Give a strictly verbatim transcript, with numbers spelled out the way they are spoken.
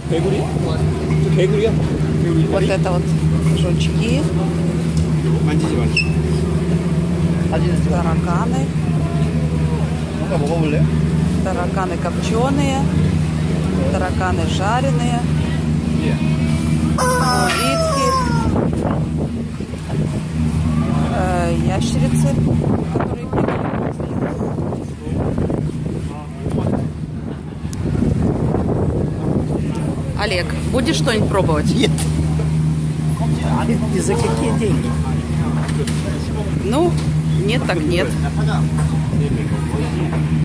개구리? 개구리야? 개구리. Вот это вот жучки, 만지지 만지. тараканы, 뭔가 먹어볼래? тараканы копченые, тараканы жареные, улитки, э, ящерицы, которые бегают. Олег, будешь что-нибудь пробовать? Нет. И за какие деньги? Ну, нет так нет.